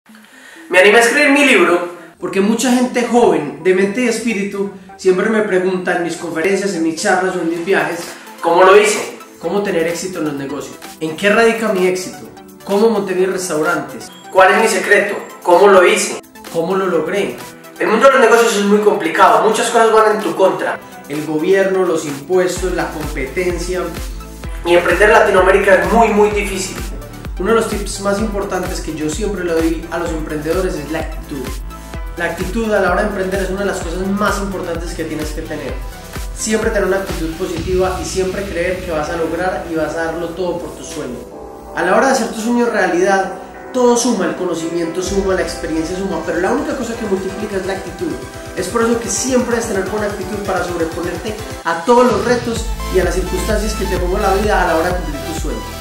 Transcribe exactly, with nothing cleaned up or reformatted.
Me animé a escribir mi libro porque mucha gente joven, de mente y espíritu, siempre me pregunta en mis conferencias, en mis charlas o en mis viajes, ¿cómo lo hice? ¿Cómo tener éxito en los negocios? ¿En qué radica mi éxito? ¿Cómo monté mis restaurantes? ¿Cuál es mi secreto? ¿Cómo lo hice? ¿Cómo lo logré? El mundo de los negocios es muy complicado, muchas cosas van en tu contra. El gobierno, los impuestos, la competencia. Y emprender en Latinoamérica es muy muy difícil. Uno de los tips más importantes que yo siempre le doy a los emprendedores es la actitud. La actitud a la hora de emprender es una de las cosas más importantes que tienes que tener. Siempre tener una actitud positiva y siempre creer que vas a lograr y vas a darlo todo por tu sueño. A la hora de hacer tu sueño realidad, todo suma, el conocimiento suma, la experiencia suma, pero la única cosa que multiplica es la actitud. Es por eso que siempre debes tener buena actitud para sobreponerte a todos los retos y a las circunstancias que te ponga la vida a la hora de cumplir tus sueños.